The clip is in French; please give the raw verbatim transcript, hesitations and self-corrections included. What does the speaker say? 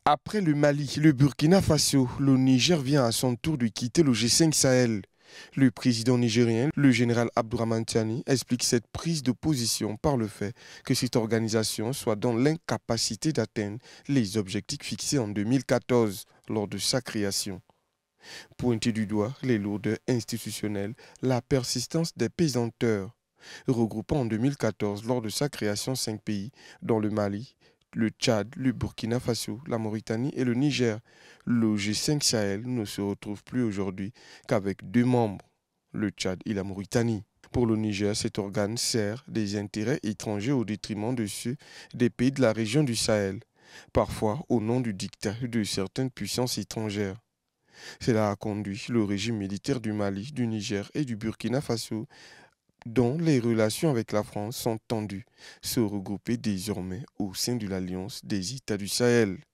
Après le Mali, le Burkina Faso, le Niger vient à son tour de quitter le G cinq Sahel. Le président nigérien, le général Abdourahmane Tiani, explique cette prise de position par le fait que cette organisation soit dans l'incapacité d'atteindre les objectifs fixés en deux mille quatorze lors de sa création. Pointer du doigt les lourdeurs institutionnelles, la persistance des pesanteurs, regroupant en deux mille quatorze lors de sa création cinq pays, dont le Mali, le Tchad, le Burkina Faso, la Mauritanie et le Niger. Le G cinq Sahel ne se retrouve plus aujourd'hui qu'avec deux membres, le Tchad et la Mauritanie. Pour le Niger, cet organe sert des intérêts étrangers au détriment de ceux des pays de la région du Sahel, parfois au nom du dictat de certaines puissances étrangères. Cela a conduit le régime militaire du Mali, du Niger et du Burkina Faso, dont les relations avec la France sont tendues, se regrouper désormais au sein de l'Alliance des États du Sahel.